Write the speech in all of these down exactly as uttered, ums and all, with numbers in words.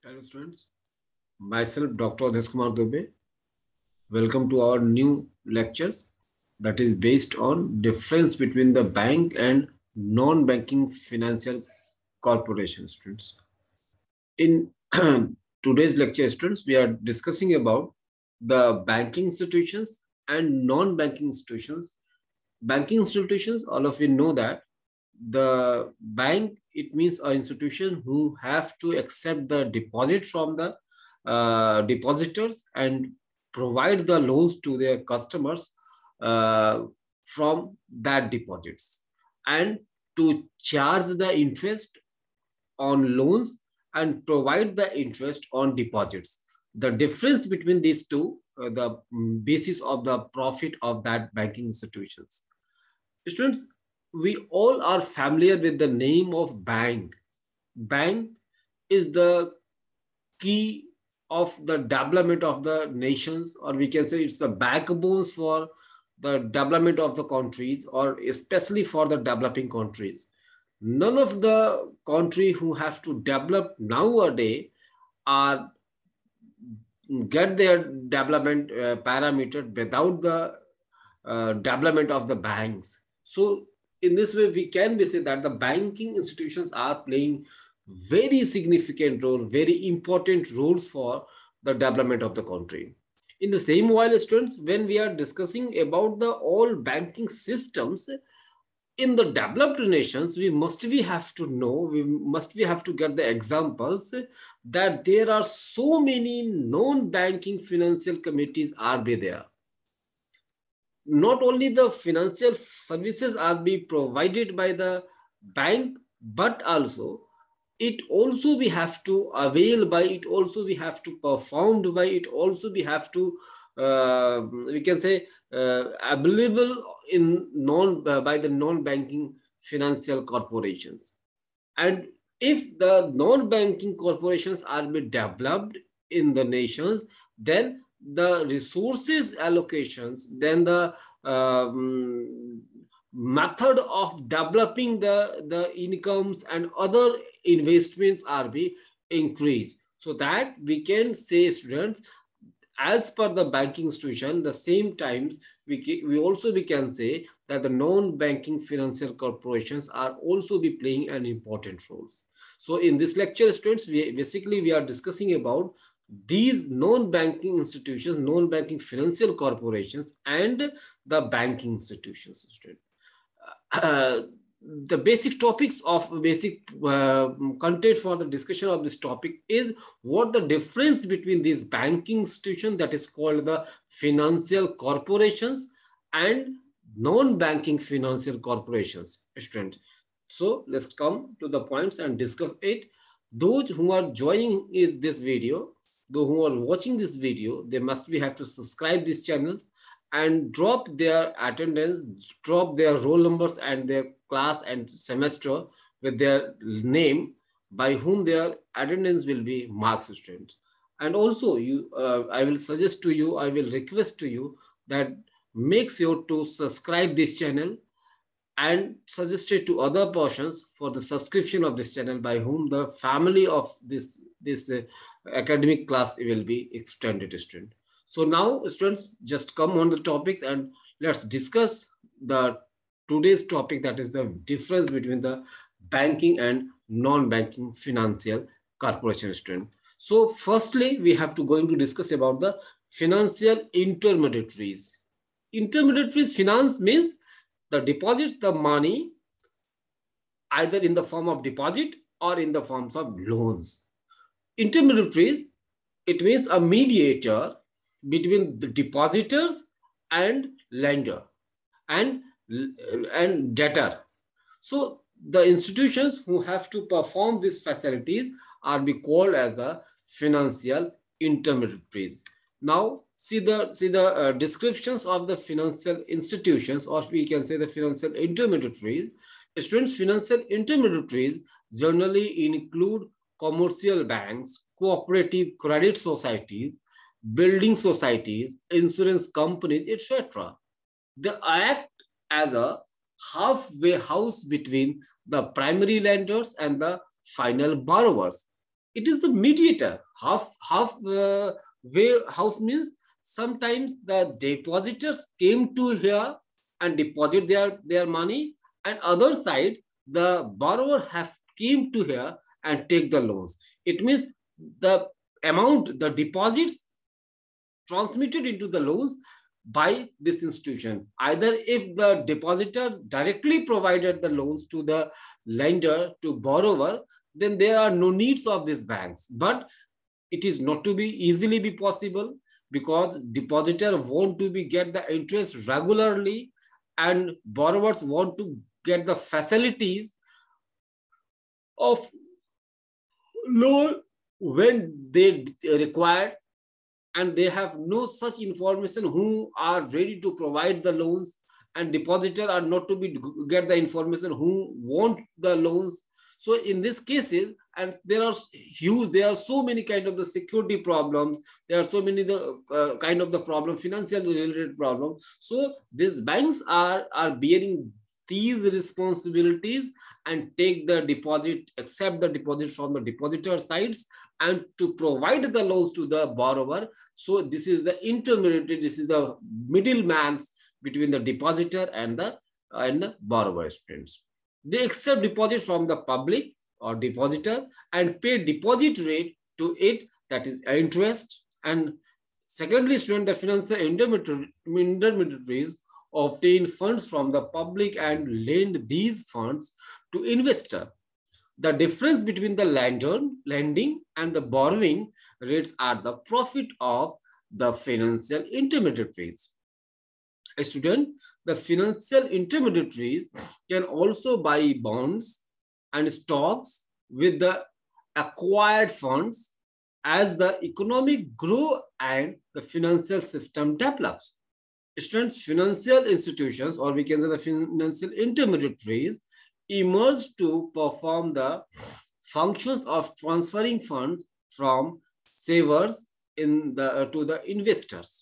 Hello students, myself Doctor Awadhesh Kumar Dubey. Welcome to our new lectures that is based on difference between the bank and non-banking financial corporation students. In today's lecture students, we are discussing about the banking institutions and non-banking institutions. Banking institutions, all of you know that the bank, it means an institution who have to accept the deposit from the uh, depositors and provide the loans to their customers uh, from that deposits, and to charge the interest on loans and provide the interest on deposits. The difference between these two, uh, the basis of the profit of that banking institutions. Students, we all are familiar with the name of bank. Bank is the key of the development of the nations, or we can say it's the backbones for the development of the countries, or especially for the developing countries. None of the country who have to develop nowadays are get their development uh, parameter without the uh, development of the banks. So in this way, we can be say that the banking institutions are playing very significant role, very important roles for the development of the country. In the same while, students, when we are discussing about the all banking systems in the developed nations, we must we have to know, we must we have to get the examples that there are so many non-banking financial committees are be there. Not only the financial services are being provided by the bank, but also it also we have to avail by, it also we have to performed by, it also we have to uh, we can say uh, available in non uh, by the non-banking financial corporations. And if the non-banking corporations are being developed in the nations, then the resources allocations, then the um, method of developing the, the incomes and other investments are be increased. So that we can say, students, as per the banking institution, the same times we, we also we can say that the non-banking financial corporations are also be playing an important roles. So in this lecture, students, we basically we are discussing about these non-banking institutions, non-banking financial corporations, and the banking institutions. Uh, the basic topics of basic uh, content for the discussion of this topic is what the difference between these banking institutions, that is called the financial corporations, and non-banking financial corporations. Student, so let's come to the points and discuss it. Those who are joining this video, those who are watching this video, they must be have to subscribe this channel and drop their attendance, drop their roll numbers and their class and semester with their name, by whom their attendance will be marked, students. And also, you, uh, I will suggest to you, I will request to you that make sure to subscribe this channel and suggest it to other persons for the subscription of this channel, by whom the family of this, this uh, academic class will be extended, student. So now, students, just come on the topics and let's discuss the today's topic, that is the difference between the banking and non-banking financial corporation, student. So firstly, we have to going to discuss about the financial intermediaries. Intermediaries finance means the deposits the money either in the form of deposit or in the forms of loans. Intermediaries, it means a mediator between the depositors and lender and, and debtor. So the institutions who have to perform these facilities are be called as the financial intermediaries. Now see the see the uh, descriptions of the financial institutions, or we can say the financial intermediaries. Students, financial intermediaries generally include commercial banks, cooperative credit societies, building societies, insurance companies, et cetera. They act as a halfway house between the primary lenders and the final borrowers. it is the mediator. Half, half uh, way house means sometimes the depositors came to here and deposit their, their money, and other side, the borrower have came to here and take the loans. It means the amount, the deposits transmitted into the loans by this institution. Either if the depositor directly provided the loans to the lender, to borrower, then there are no needs of these banks. But it is not to be easily be possible, because depositor want to be get the interest regularly, and borrowers want to get the facilities of loan when they require, and they have no such information who are ready to provide the loans, and depositor are not to be get the information who want the loans. So in this cases, and there are huge, there are so many kind of the security problems, there are so many the uh, kind of the problem, financial related problem. So these banks are, are bearing these responsibilities and take the deposit, accept the deposit from the depositor sides, and to provide the loans to the borrower. So this is the intermediary, this is the middleman between the depositor and the, and the borrower students. They accept deposit from the public or depositor and pay deposit rate to it, that is interest. And secondly, student, the financial intermediaries obtain funds from the public and lend these funds to investor. The difference between the lender, lending and the borrowing rates are the profit of the financial intermediaries. A student, the financial intermediaries can also buy bonds and stocks with the acquired funds as the economic grow and the financial system develops. Students, financial institutions, or we can say the financial intermediaries, emerge to perform the functions of transferring funds from savers in the, uh, to the investors.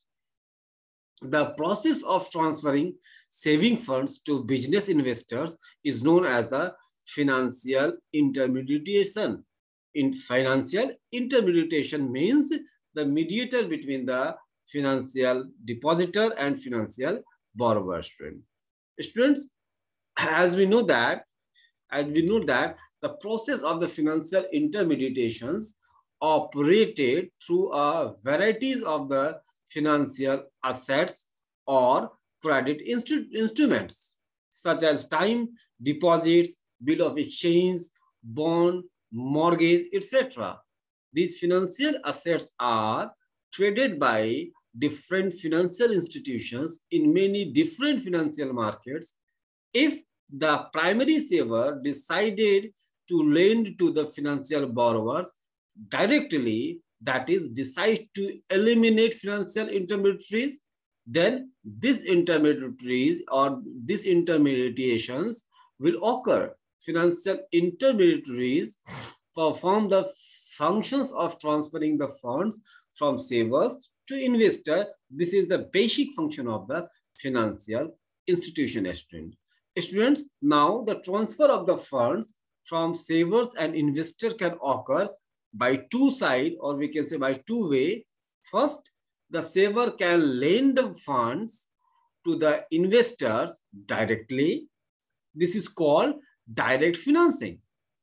The process of transferring saving funds to business investors is known as the financial intermediation. In financial intermediation means the mediator between the financial depositor and financial borrower. Student. Students, as we know that, as we know that the process of the financial intermediations operated through a varieties of the financial assets or credit instru instruments, such as time deposits, bill of exchange, bond, mortgage, et cetera. These financial assets are traded by different financial institutions in many different financial markets. If the primary saver decided to lend to the financial borrowers directly, that is, decide to eliminate financial intermediaries, then these intermediaries or these intermediations will occur. Financial intermediaries perform the functions of transferring the funds from savers to investor. This is the basic function of the financial institution. Student. Students, now the transfer of the funds from savers and investor can occur by two sides, or we can say by two way. First, the saver can lend funds to the investors directly. This is called direct financing.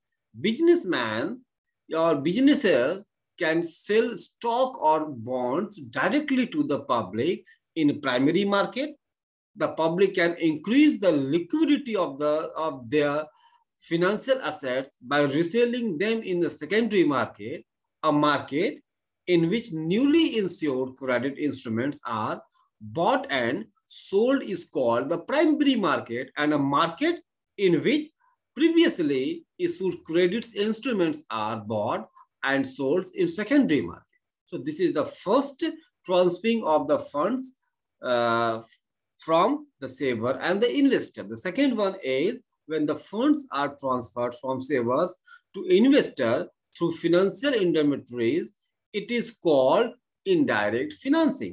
Businessman or businesses can sell stock or bonds directly to the public in primary market. The public can increase the liquidity of, the, of their financial assets by reselling them in the secondary market, a market in which newly issued credit instruments are bought and sold is called the primary market, and a market in which previously issued credit instruments are bought and sold in secondary market. So this is the first transferring of the funds uh, from the saver and the investor. The second one is when the funds are transferred from savers to investor through financial intermediaries, it is called indirect financing.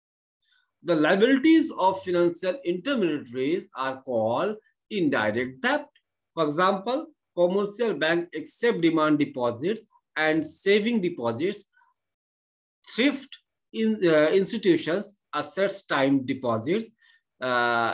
The liabilities of financial intermediaries are called indirect debt. For example, commercial banks accept demand deposits and saving deposits, thrift in uh, institutions, assets time deposits, uh,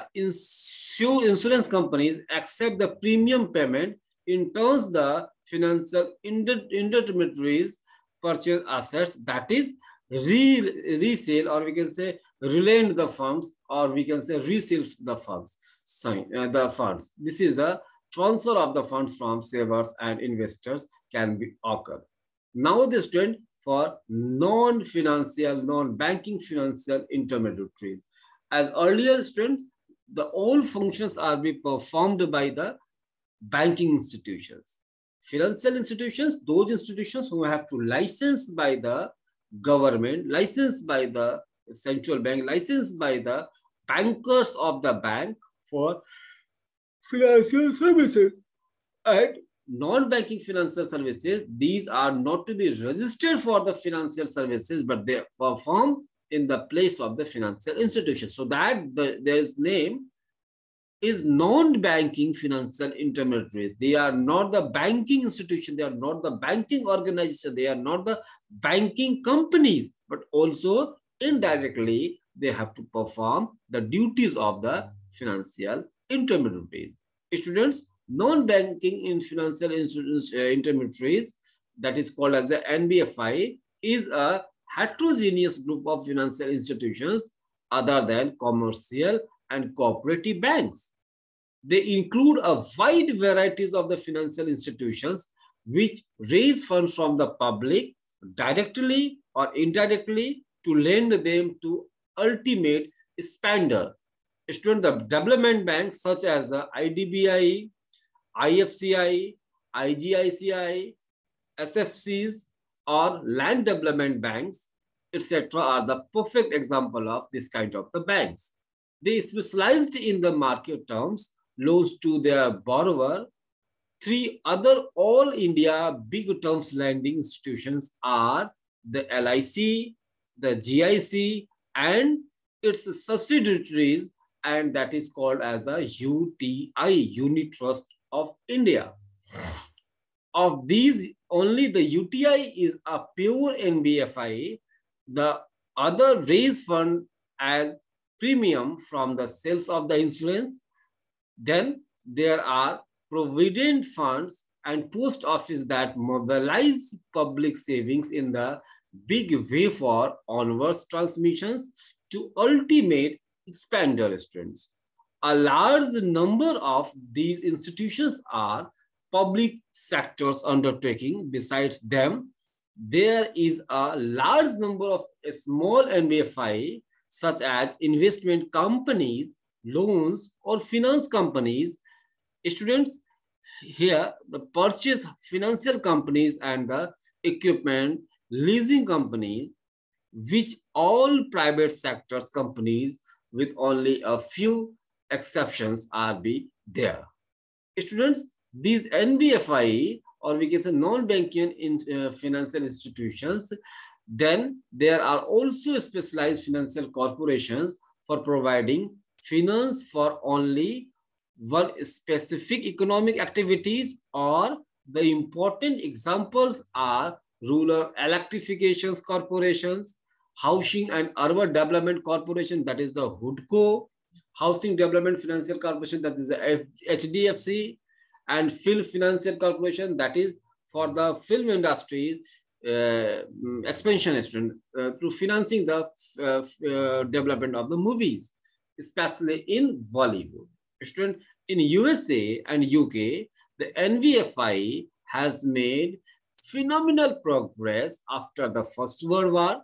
insu insurance companies accept the premium payment. In turns, the financial inter intermediaries purchase assets, that is re resale, or we can say relend the funds, or we can say resell the funds. So, uh, the funds. This is the transfer of the funds from savers and investors can be occur. Now the student for non-financial, non-banking financial intermediaries. As earlier students, the all functions are be performed by the banking institutions. Financial institutions, those institutions who have to license by the government, licensed by the central bank, licensed by the bankers of the bank for financial services. And non-banking financial services, these are not to be registered for the financial services, but they perform in the place of the financial institution. So that the, their name is non-banking financial intermediaries. They are not the banking institution, they are not the banking organization, they are not the banking companies, but also indirectly they have to perform the duties of the financial intermediaries. Students, non-banking in financial uh, intermediaries, that is called as the N B F I, is a heterogeneous group of financial institutions other than commercial and cooperative banks. They include a wide varieties of the financial institutions which raise funds from the public directly or indirectly to lend them to ultimate spender. Student, the development banks such as the I D B I, I F C I, I G I C I, S F Cs, or land development banks, et cetera, are the perfect example of this kind of the banks. They specialized in the market terms, loans to their borrower. Three other all India big terms lending institutions are the L I C, the G I C, and its subsidiaries, and that is called as the U T I, Unit Trust of India. Of these, only the U T I is a pure N B F I. The other raise fund as premium from the sales of the insurance. Then there are provident funds and post office that mobilize public savings in the big way for onwards transmissions to ultimate expander students. A large number of these institutions are public sectors undertaking. Besides them, there is a large number of small N B F I such as investment companies, loans, or finance companies. Students, here the purchase financial companies and the equipment leasing companies, which all private sectors companies with only a few exceptions are be there. Students, these N B F I, or we can say non-banking in, uh, financial institutions, then there are also specialized financial corporations for providing finance for only one specific economic activities, or the important examples are rural electrifications corporations, housing and urban development corporation, that is the HUDCO, housing development financial corporation, that is the H D F C, and film financial corporation, that is for the film industry uh, expansion uh, to financing the uh, uh, development of the movies, especially in Bollywood. Student, in U S A and U K, the N B F I has made phenomenal progress after the First World War.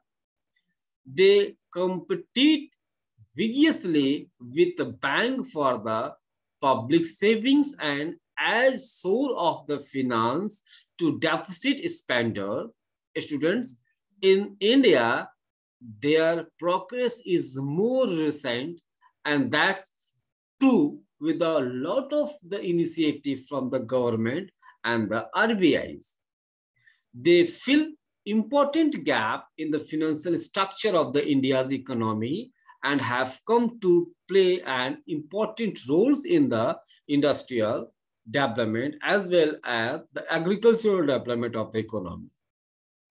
They compete vigorously with the bank for the public savings and as source of the finance to deficit spender. Students, in India, their progress is more recent, and that's too with a lot of the initiative from the government and the R B Is. They fill important gap in the financial structure of the India's economy and have come to play an important roles in the industrial development as well as the agricultural development of the economy.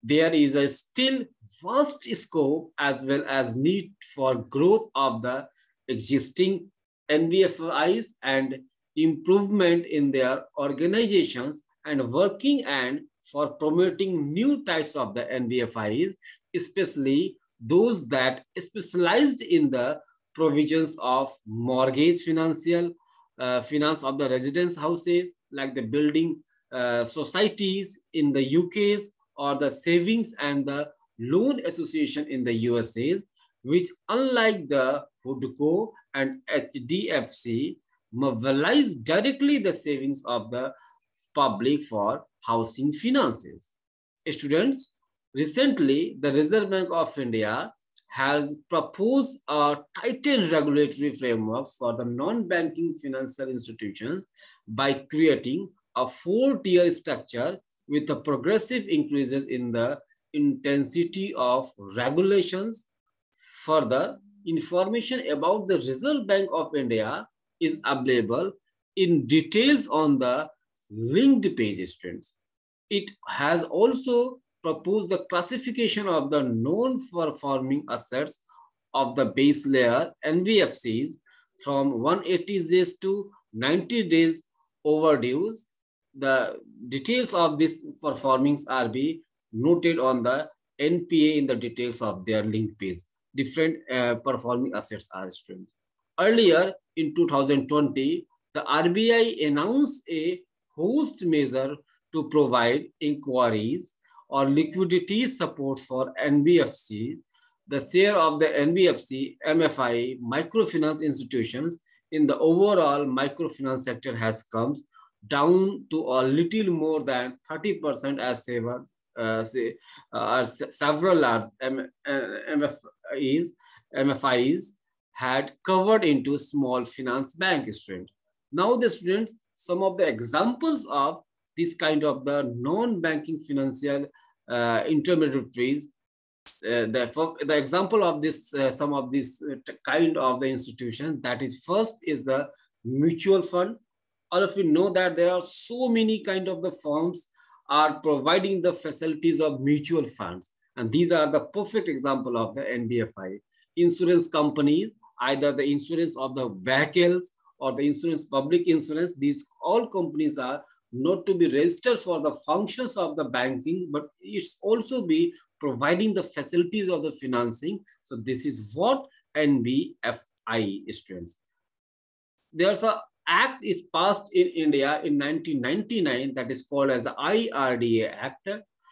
there is a still vast scope as well as need for growth of the existing N B F Is and improvement in their organizations and working and for promoting new types of the N B F Is, especially those that specialized in the provisions of mortgage financial uh, finance of the residence houses like the building uh, societies in the U K's or the savings and the loan association in the U S A, which unlike the Hudco and H D F C mobilize directly the savings of the public for housing finances. Students, recently the Reserve Bank of India has proposed a tightened regulatory frameworks for the non-banking financial institutions by creating a four-tier structure with a progressive increases in the intensity of regulations. Further, information about the Reserve Bank of India is available in details on the linked page, students. It has also proposed the classification of the non-performing assets of the base layer N B F Cs from one hundred eighty days to ninety days overdues. The details of this performings are be noted on the N P A in the details of their link page. Different uh, performing assets are streamed. Earlier in two thousand twenty, the R B I announced a host measure to provide inquiries or liquidity support for N B F C. The share of the N B F C, M F I, microfinance institutions in the overall microfinance sector has come down to a little more than thirty percent as several, uh, say, uh, several large M F Is, M F Is had covered into small finance bank students. Now the students, some of the examples of this kind of the non-banking financial uh, intermediaries, uh, the, the example of this, uh, some of this kind of the institution, that is first is the mutual fund. All of you know that there are so many kind of the firms are providing the facilities of mutual funds. And these are the perfect example of the N B F I. Insurance companies, either the insurance of the vehicles or the insurance, public insurance, these all companies are not to be registered for the functions of the banking, but it's also be providing the facilities of the financing. So this is what N B F I students. There's a act is passed in India in nineteen ninety-nine that is called as the I R D A Act.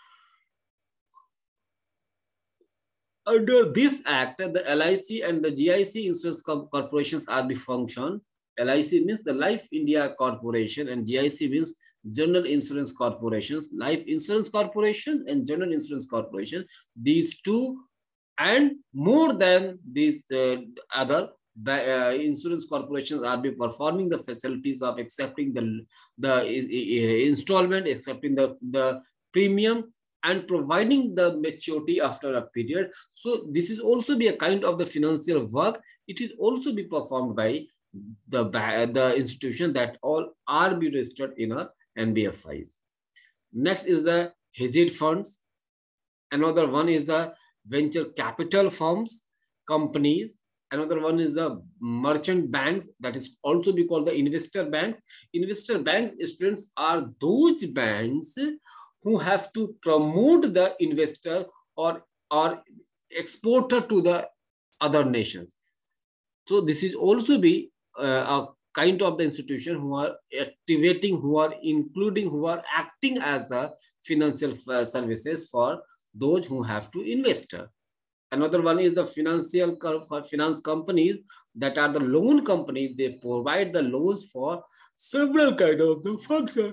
Under this act, the L I C and the G I C insurance corporations are the function. L I C means the Life India Corporation and G I C means General Insurance Corporations. Life Insurance Corporation and General Insurance Corporation, these two and more than these uh, other uh, insurance corporations are be performing the facilities of accepting the, the uh, installment, accepting the, the premium and providing the maturity after a period. So this is also be a kind of the financial work. It is also be performed by the, the institution that all are be registered in a N B F Is. Next is the hedge funds. Another one is the venture capital firms, companies. Another one is the merchant banks, that is also be called the investor banks. Investor banks, students, are those banks who have to promote the investor or, or exporter to the other nations. So this is also be uh, a kind of the institution who are activating, who are including, who are acting as the financial uh, services for those who have to invest. Another one is the financial finance companies, that are the loan companies. They provide the loans for several kind of the function,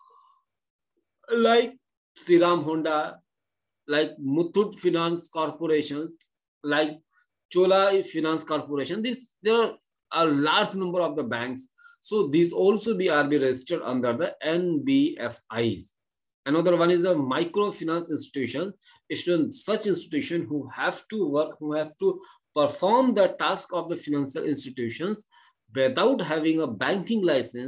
like Siram Honda, like Muthoot Finance Corporation, like Chola Finance Corporation. This there are a large number of the banks. So these also be are be registered under the N B F Is. Another one is a microfinance institution. Such institution who have to work, who have to perform the task of the financial institutions without having a banking license.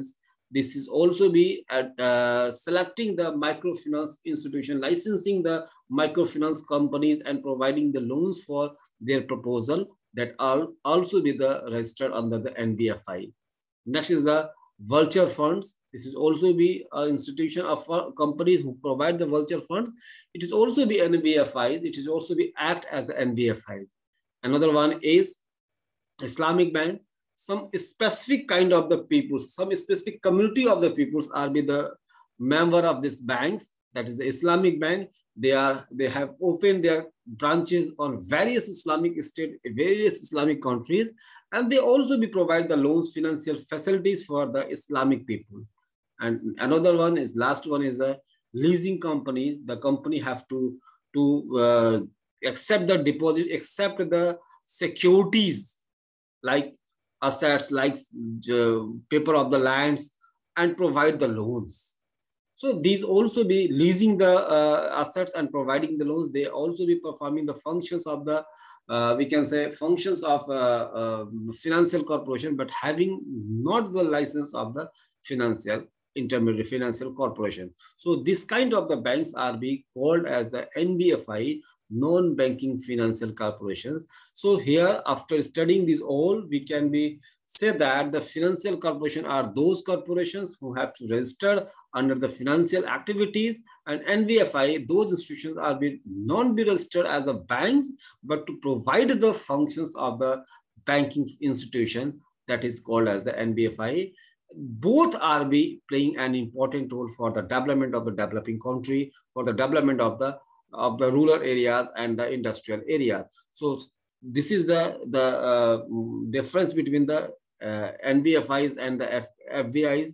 This is also be at uh, selecting the microfinance institution, licensing the microfinance companies and providing the loans for their proposal that are also be the registered under the N B F I. Next is the vulture funds. This is also be an institution of companies who provide the vulture funds. It is also be N B F Is. It is also be act as the N B F Is. Another one is Islamic Bank. Some specific kind of the people, some specific community of the peoples are be the member of these banks. That is the Islamic Bank. They are they have opened their branches on various Islamic state, various Islamic countries, and they also be provide the loans, financial facilities for the Islamic people. And another one is last one is a leasing company. The company have to to uh, accept the deposit, accept the securities like assets, like uh, paper of the lands, and provide the loans. So these also be leasing the uh, assets and providing the loans. They also be performing the functions of the, uh, we can say functions of uh, uh, financial corporation, but having not the license of the financial intermediary financial corporation. So this kind of the banks are being called as the N B F I, non-banking financial corporations. So here, after studying this all, we can be say that the financial corporation are those corporations who have to register under the financial activities, and N B F I, those institutions are be non be registered as a banks, but to provide the functions of the banking institutions, that is called as the N B F I. Both are be playing an important role for the development of the developing country, for the development of the of the rural areas and the industrial areas. So this is the the uh, difference between the uh, N B F Is and the F FBIs.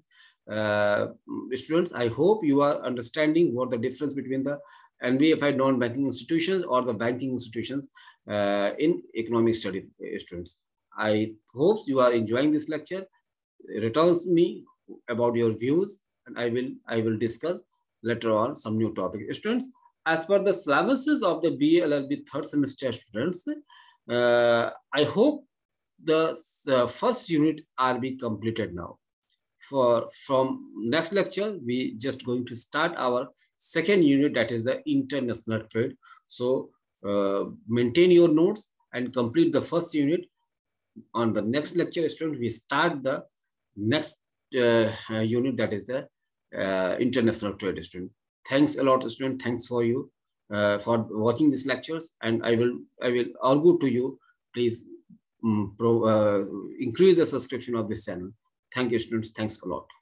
Uh, students, I hope you are understanding what the difference between the N B F I, non-banking institutions, or the banking institutions uh, in economic study. Students, I hope you are enjoying this lecture. Returns me about your views, and I will I will discuss later on some new topics. Students, as per the syllabuses of the B A L L B third semester students, uh, I hope the uh, first unit are be completed now. For from next lecture, we just going to start our second unit, that is the international trade. So uh, maintain your notes and complete the first unit. On the next lecture, students, we start the next uh, unit, that is the uh, international trade. Student, thanks a lot, student. Thanks for you uh, for watching these lectures, and I will I will argue to you. Please um, pro, uh, increase the subscription of this channel. Thank you, students. Thanks a lot.